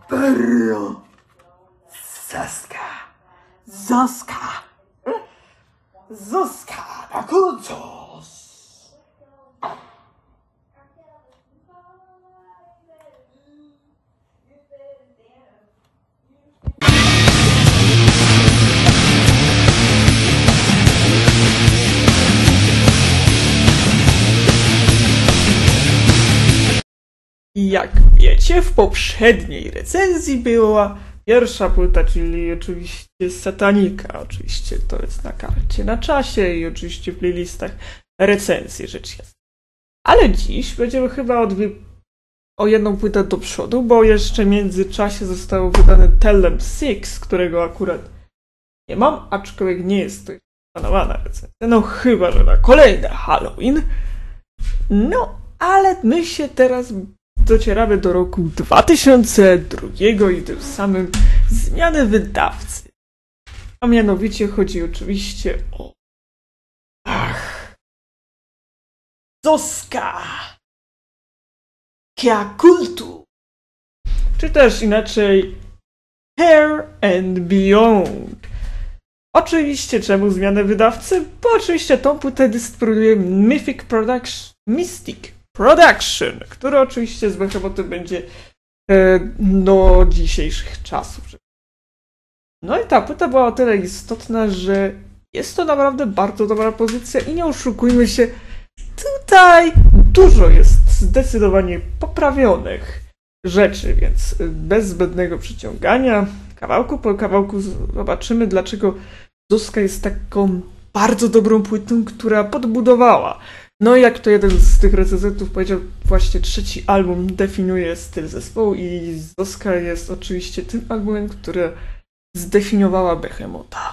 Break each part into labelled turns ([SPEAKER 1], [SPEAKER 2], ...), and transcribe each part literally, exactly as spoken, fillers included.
[SPEAKER 1] Perro. Zoska. Zoska. Zoska Bakutos. Jak wiecie, w poprzedniej recenzji była pierwsza płyta, czyli oczywiście Satanika. Oczywiście to jest na karcie na czasie i oczywiście w playlistach recenzji, rzecz jasna. Ale dziś będziemy chyba o, dwie, o jedną płytę do przodu, bo jeszcze w międzyczasie zostało wydane Tell Them Six, którego akurat nie mam, aczkolwiek nie jest to planowana recenzja. No chyba, że na kolejne Halloween. No, ale my się teraz docieramy do roku dwa tysiące drugiego i tym samym zmiany wydawcy. A mianowicie chodzi oczywiście o... Ach... Zoska Kyakultu, czy też inaczej Hair and Beyond. Oczywiście czemu zmianę wydawcy? Bo oczywiście tą płytę dystrybuuje Mythic Production, Mystic Production, który oczywiście z Behemotem będzie e, do dzisiejszych czasów. No i ta płyta była o tyle istotna, że jest to naprawdę bardzo dobra pozycja i nie oszukujmy się, tutaj dużo jest zdecydowanie poprawionych rzeczy, więc bez zbędnego przyciągania, kawałku po kawałku zobaczymy, dlaczego Zoska jest taką bardzo dobrą płytą, która podbudowała. No i jak to jeden z tych recenzentów powiedział, właśnie trzeci album definiuje styl zespołu i Zoska jest oczywiście tym albumem, który zdefiniowała Behemota.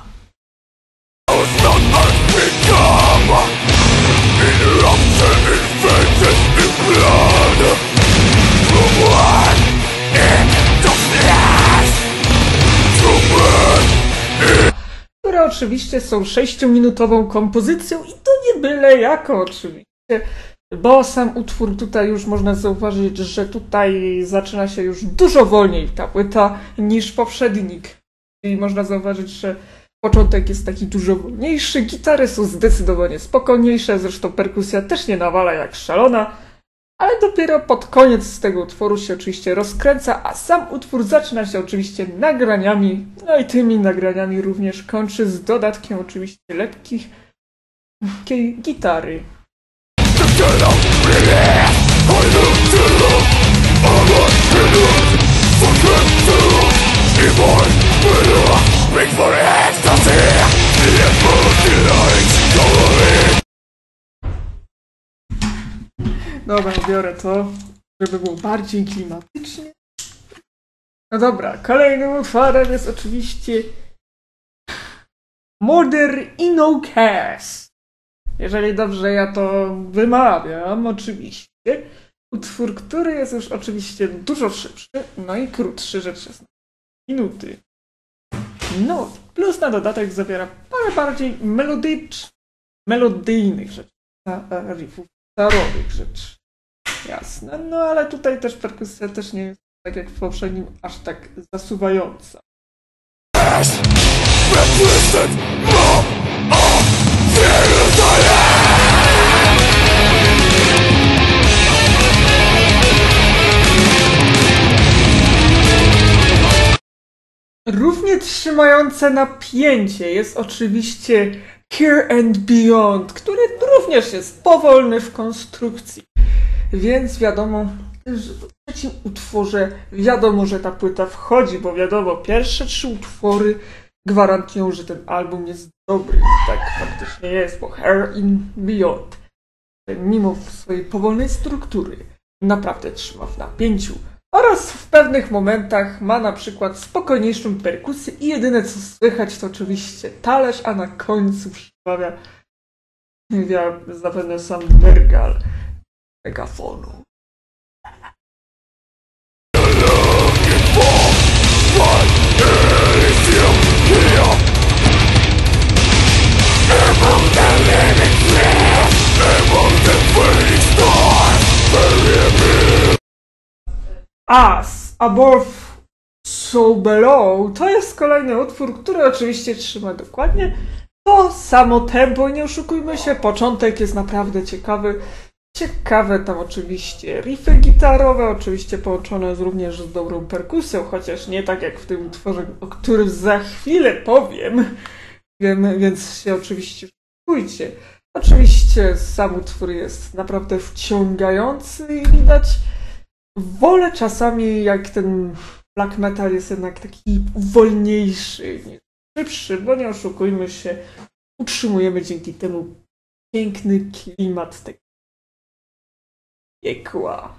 [SPEAKER 1] Które oczywiście są sześciominutową kompozycją i to nie byle jako oczywiście, bo sam utwór tutaj już można zauważyć, że tutaj zaczyna się już dużo wolniej ta płyta niż poprzednik. I można zauważyć, że początek jest taki dużo wolniejszy, gitary są zdecydowanie spokojniejsze, zresztą perkusja też nie nawala jak szalona, ale dopiero pod koniec tego utworu się oczywiście rozkręca, a sam utwór zaczyna się oczywiście nagraniami, no i tymi nagraniami również kończy z dodatkiem oczywiście lekkich gitary. Dobra, biorę to, żeby było bardziej klimatycznie. No dobra, kolejnym utworem jest oczywiście Murder in No Case. Jeżeli dobrze ja to wymawiam, oczywiście. Utwór, który jest już oczywiście dużo szybszy, no i krótszy, rzecz jasna. Minuty. No, plus na dodatek zawiera parę bardziej melodycz, melodyjnych rzeczy, riffów starowych rzeczy. Jasne, no ale tutaj też perkusja też nie jest tak jak w poprzednim aż tak zasuwająca. Równie trzymające napięcie jest oczywiście Here and Beyond, który również jest powolny w konstrukcji. Więc wiadomo, że w trzecim utworze wiadomo, że ta płyta wchodzi, bo wiadomo, pierwsze trzy utwory gwarantują, że ten album jest dobry. I tak faktycznie jest, bo Here and Beyond, mimo swojej powolnej struktury, naprawdę trzyma w napięciu. Oraz w pewnych momentach ma na przykład spokojniejszą perkusję i jedyne co słychać to oczywiście talerz, a na końcu przybawia zapewne sam Nergal megafonu. As above So Below to jest kolejny utwór, który oczywiście trzyma dokładnie to samo tempo. Nie oszukujmy się, początek jest naprawdę ciekawy. Ciekawe tam oczywiście riffy gitarowe, oczywiście połączone z również z dobrą perkusją, chociaż nie tak jak w tym utworze, o którym za chwilę powiem, Wiem, więc się oczywiście szykujcie. Oczywiście sam utwór jest naprawdę wciągający i widać, wolę czasami jak ten black metal jest jednak taki wolniejszy niż szybszy, bo nie oszukujmy się, utrzymujemy dzięki temu piękny klimat tego piekła.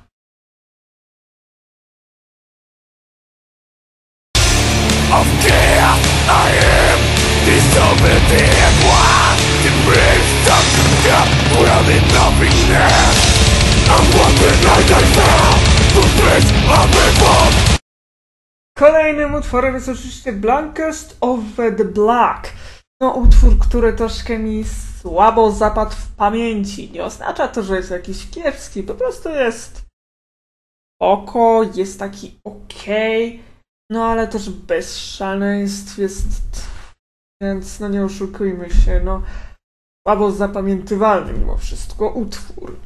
[SPEAKER 2] Of chaos I am disobedient one. The brains stuck up well in nothingness. I'm walking like I fell to face of people.
[SPEAKER 1] Kolejnym utworem jest oczywiście Blackest of the Black. No utwór, który troszkę mi słabo zapadł w pamięci. Nie oznacza to, że jest jakiś kiepski, po prostu jest oko, jest taki okej, no ale też bez szaleństw jest, więc no nie oszukujmy się, no słabo zapamiętywalny mimo wszystko utwór.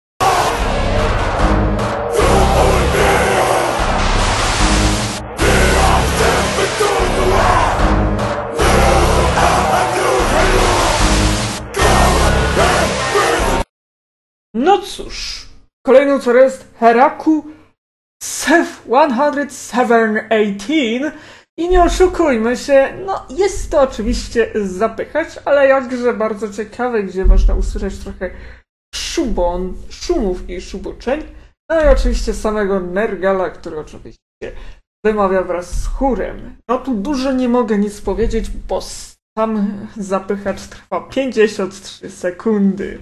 [SPEAKER 1] No cóż, kolejny utwór jest Heraku sto siedemnaście i nie oszukujmy się, no jest to oczywiście zapychać, ale jakże bardzo ciekawe, gdzie można usłyszeć trochę szubon, szumów i szuboczeń, no i oczywiście samego Nergala, który oczywiście wymawia wraz z chórem. No tu dużo nie mogę nic powiedzieć, bo sam zapychacz trwa pięćdziesiąt trzy sekundy.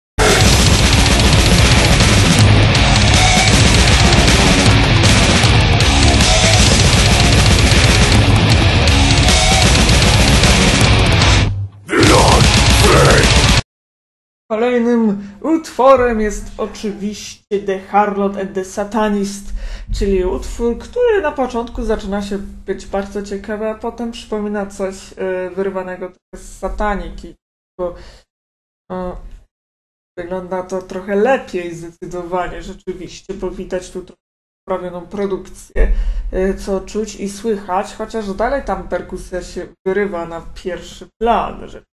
[SPEAKER 1] Kolejnym utworem jest oczywiście The Harlot and the Satanist, czyli utwór, który na początku zaczyna się być bardzo ciekawy, a potem przypomina coś e, wyrwanego z sataniki, bo e, wygląda to trochę lepiej zdecydowanie rzeczywiście, bo widać tu trochę poprawioną produkcję, e, co czuć i słychać, chociaż dalej tam perkusja się wyrywa na pierwszy plan, że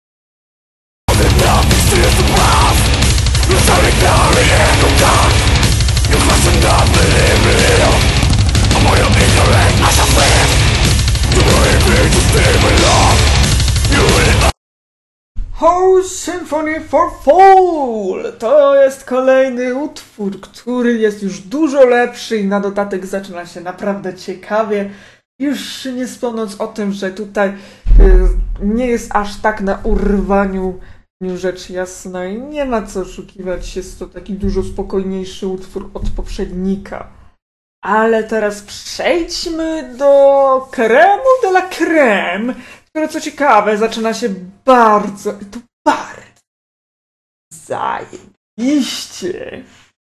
[SPEAKER 1] Whole Symphony for Fall! To jest kolejny utwór, który jest już dużo lepszy i na dodatek zaczyna się naprawdę ciekawie. Już nie wspomnąc o tym, że tutaj y, nie jest aż tak na urwaniu, rzecz jasna i nie ma co oszukiwać, jest to taki dużo spokojniejszy utwór od poprzednika. Ale teraz przejdźmy do crème de la crème, które co ciekawe zaczyna się bardzo, i to bardzo zajebiście.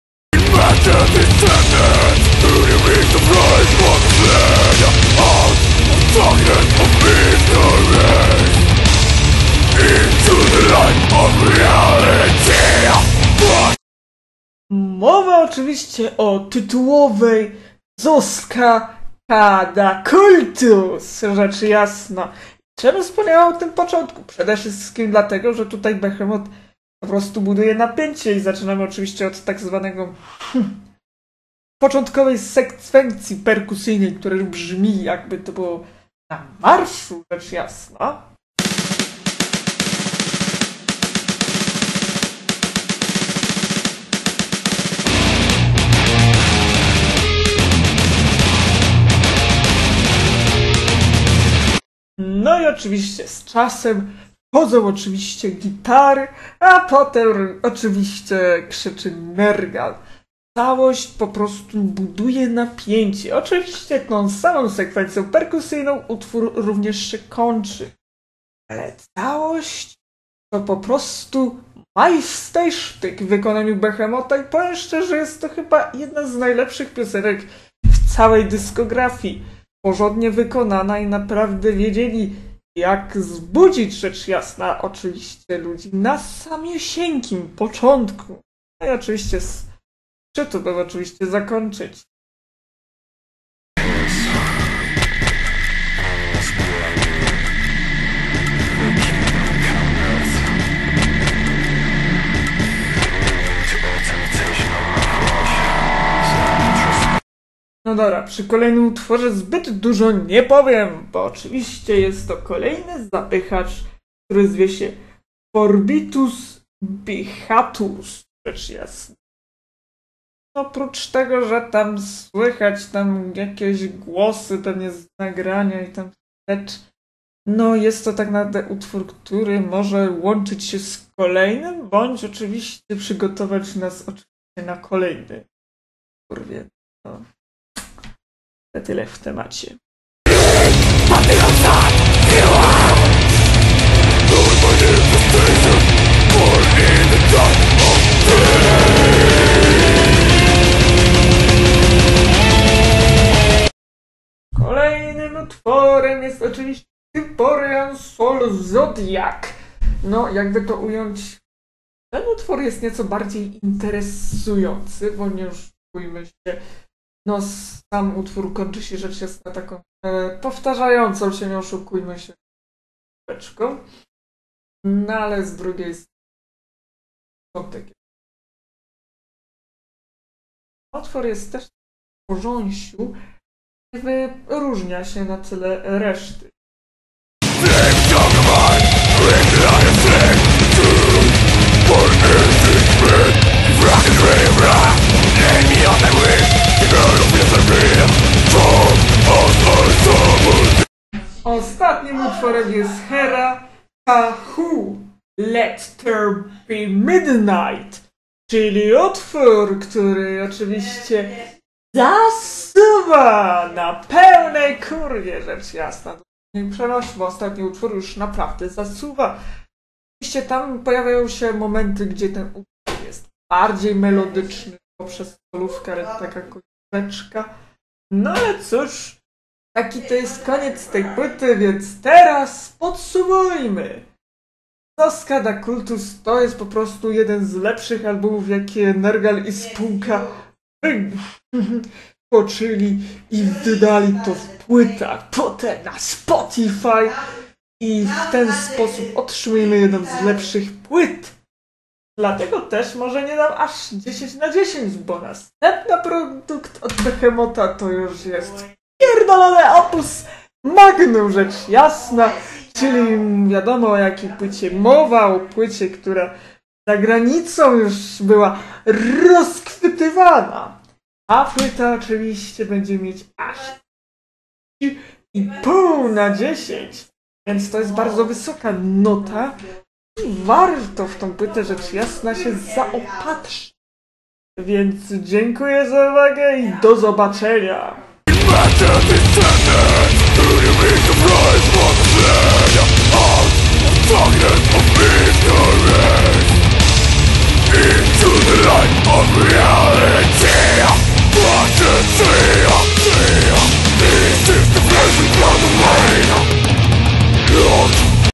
[SPEAKER 1] Mowa oczywiście o tytułowej Zoska Kada Kultus, rzecz jasna. Czemu wspomniałem o tym początku? Przede wszystkim dlatego, że tutaj Behemoth po prostu buduje napięcie i zaczynamy oczywiście od tak zwanego hmm, początkowej sekwencji perkusyjnej, która brzmi jakby to było na marszu, rzecz jasna. No i oczywiście z czasem wchodzą oczywiście gitary, a potem oczywiście krzyczy Nergal. Całość po prostu buduje napięcie. Oczywiście tą samą sekwencją perkusyjną utwór również się kończy. Ale całość to po prostu majstersztyk w wykonaniu Behemotha i powiem szczerze, jest to chyba jedna z najlepszych piosenek w całej dyskografii. porządnie wykonana i naprawdę wiedzieli, jak zbudzić, rzecz jasna, oczywiście ludzi na samiusieńkim początku. No i oczywiście z szczytu by oczywiście zakończyć. No dobra, przy kolejnym utworze zbyt dużo nie powiem, bo oczywiście jest to kolejny zapychacz, który zwie się Forbitus Bihatus, rzecz jasna. Oprócz tego, że tam słychać tam jakieś głosy pewnie z nagrania i tam rzecz, no jest to tak naprawdę utwór, który może łączyć się z kolejnym, bądź oczywiście przygotować nas oczywiście na kolejny utwór, więc no. Na tyle w temacie. Kolejnym utworem jest oczywiście Typorian Sol Zodiac. No, jakby to ująć, ten utwor jest nieco bardziej interesujący, bo nie oszukujmy się. No, sam utwór kończy się rzecz jasna taką e, powtarzającą się, nie oszukujmy się, beczką. No, ale z drugiej strony utwór jest też w porząsiu, wyróżnia się na tle reszty. Ostatnim utworem jest Hera Kahu Let There Be Midnight, czyli utwór, który oczywiście zasuwa na pełnej kurwie, rzecz jasna. Nie przenosi, bo ostatni utwór już naprawdę zasuwa. Oczywiście tam pojawiają się momenty, gdzie ten utwór jest bardziej melodyczny poprzez solówkę, ale taka końcóweczka. No ale cóż, taki to jest koniec tej płyty, więc teraz podsumujmy. Zoska Cultus to jest po prostu jeden z lepszych albumów, jakie Nergal i spółka poczęli i wydali to w płytach, potem na Spotify i w ten sposób otrzymujemy jedną z lepszych płyt. Dlatego też może nie dam aż dziesięć na dziesięć, bo następny produkt od Behemota to już jest pierdolone opus magnum, rzecz jasna, czyli wiadomo o jakiej płycie mowa, o płycie, która za granicą już była rozchwytywana. A płyta oczywiście będzie mieć aż i pół na dziesięć, więc to jest bardzo wysoka nota i warto w tą płytę rzecz jasna się zaopatrzyć. Więc dziękuję za uwagę i do zobaczenia. Darkness of